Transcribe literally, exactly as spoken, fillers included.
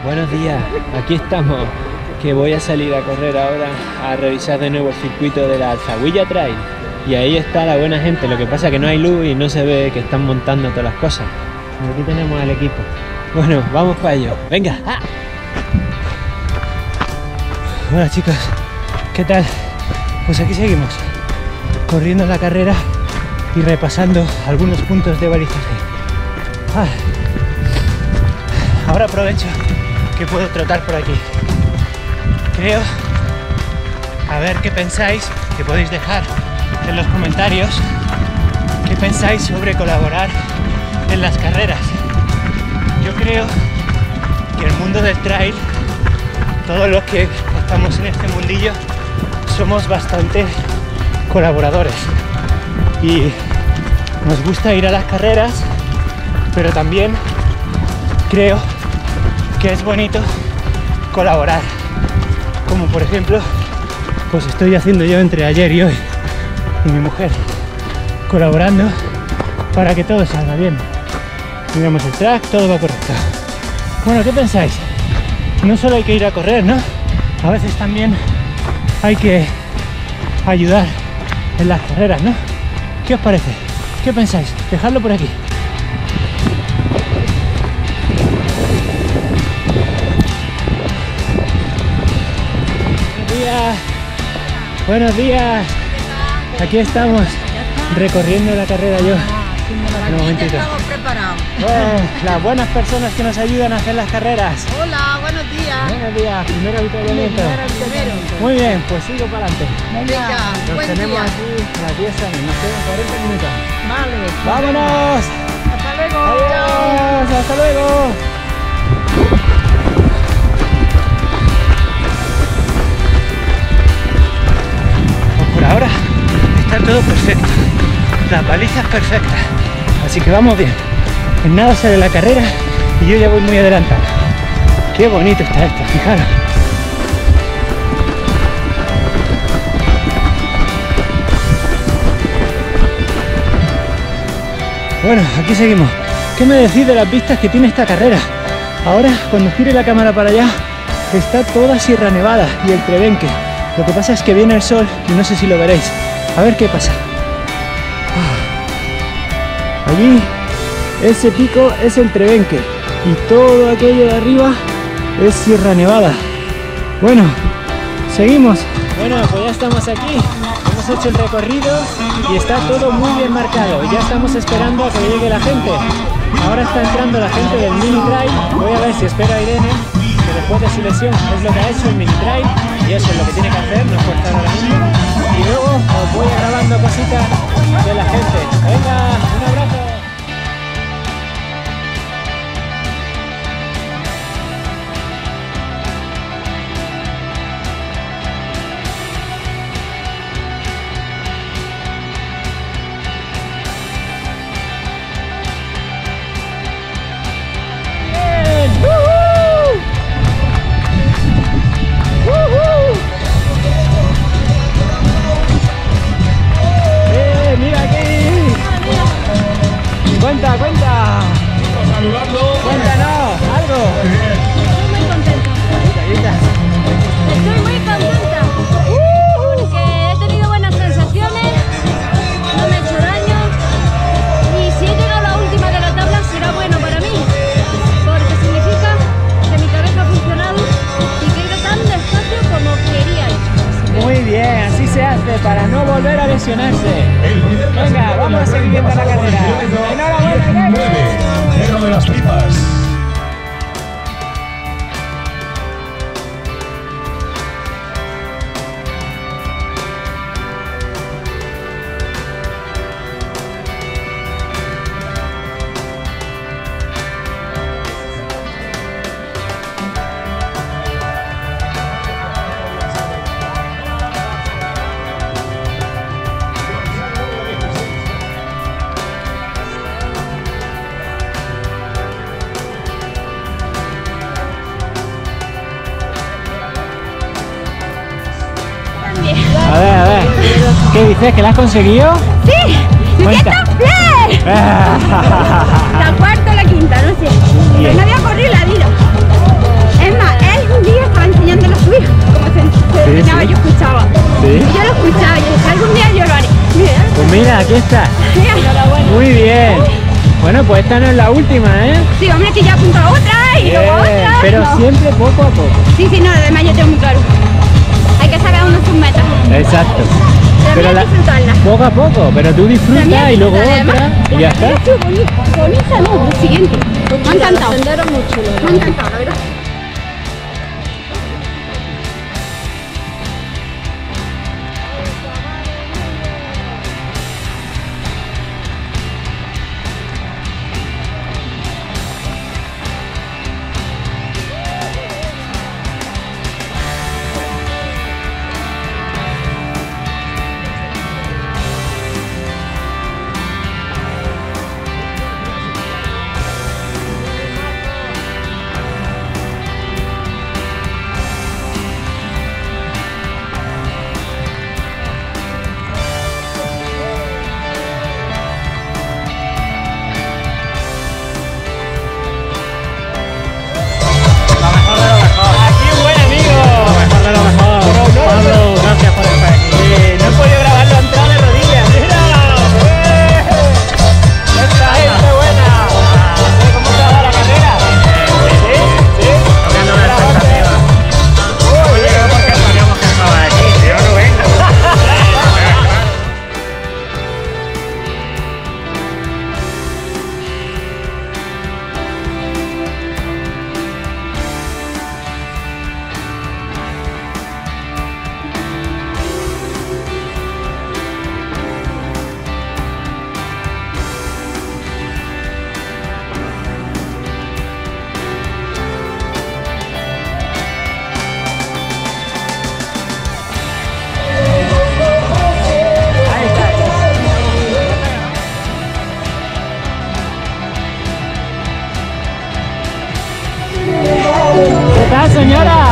Buenos días, aquí estamos, que voy a salir a correr ahora a revisar de nuevo el circuito de la Alzahuilla Trail. Y ahí está la buena gente, lo que pasa es que no hay luz y no se ve que están montando todas las cosas. Y aquí tenemos al equipo. Bueno, vamos para ello, venga. ¡Ah! Hola chicos, ¿qué tal? Pues aquí seguimos, corriendo la carrera y repasando algunos puntos de balizaje. Ah. Ahora aprovecho que puedo trotar por aquí. Creo, a ver qué pensáis, que podéis dejar en los comentarios qué pensáis sobre colaborar en las carreras. Yo creo que el mundo del trail, todos los que estamos en este mundillo, somos bastante colaboradores y nos gusta ir a las carreras, pero también creo que es bonito colaborar, como por ejemplo pues estoy haciendo yo entre ayer y hoy y mi mujer, colaborando para que todo salga bien. Miramos el track, todo va correcto. Bueno, ¿qué pensáis? No solo hay que ir a correr, ¿no? A veces también hay que ayudar en las carreras, ¿no? ¿Qué os parece? ¿Qué pensáis? Dejadlo por aquí. Buenos días, aquí estamos recorriendo la carrera yo. Un momentito. Estamos preparados. Bueno, las buenas personas que nos ayudan a hacer las carreras. Hola, buenos días. Buenos días, primero avituallamiento. Muy bien, pues sigo para adelante. Venga, Nos buen tenemos día. aquí a las diez años, nos quedan cuarenta minutos. Vale. ¡Vámonos! Hasta luego. ¡Adiós! ¡Hasta luego! Por ahora está todo perfecto, las balizas perfectas, así que vamos bien. En nada sale la carrera y yo ya voy muy adelantado. Qué bonito está esto, fijaros. Bueno, aquí seguimos. ¿Qué me decís de las vistas que tiene esta carrera? Ahora, cuando gire la cámara para allá, está toda Sierra Nevada y el Trebenque. Lo que pasa es que viene el sol y no sé si lo veréis. A ver qué pasa. Allí, ese pico es el Trebenque y todo aquello de arriba es Sierra Nevada. Bueno, seguimos. Bueno, pues ya estamos aquí. Hemos hecho el recorrido y está todo muy bien marcado. Ya estamos esperando a que llegue la gente. Ahora está entrando la gente del mini trail. Voy a ver si espera a Irene, que después de su lesión es lo que ha hecho el mini trail y eso es lo que tiene que hacer, no puede estar ahora mismo. Y luego os voy grabando cositas de la gente. Venga, un abrazo. Cuenta, cuenta. Cuéntanos algo. Estoy muy contenta. Estoy muy contenta. Porque he tenido buenas sensaciones, no me he hecho daño. Y si he llegado a la última de la tabla será bueno para mí. Porque significa que mi cabeza ha funcionado y que he ido tan despacio como quería ir. Muy bien, así se hace para no volver a lesionarse. Venga, vamos a seguir viendo la carrera. ¡Enhorabuena, Irene! Negro de las pipas. A ver, a ver. ¿Qué dices? ¿Que la has conseguido? ¡Sí! Cuenta. ¡Bien! La cuarta o la quinta, no sé. Pero no había corrido la vida. aquí está. Enhorabuena. Muy bien. Bueno, pues esta no es la última, ¿eh? Sí, hombre, que ya apunto a otra y luego Bien, otra. pero No. siempre poco a poco. Sí, sí, no, además yo tengo muy claro. Hay que saber uno sus metas. Exacto. Pero, Pero hay la- que disfrutarla. Poco a poco, pero tú disfrutas También y luego disfrutar, otra además, y ya está. Qué bonita, bonita, no, lo siguiente. Me ha encantado. Me ha encantado, la verdad. Aquí un buen amigo. Lo mejor de lo mejor. Pablo, gracias por estar aquí. No he podido grabarlo a entrar de rodillas. ¡Mira! ¡Eh! ¡Esta gente buena! ¿Cómo te va la carrera? ¿Sí? ¿Sí? Cambiando la expectativa. Uy, Oye, ¿por qué poníamos que estaba aquí? Si yo no vengo. ahí está. ¿Qué tal, señora?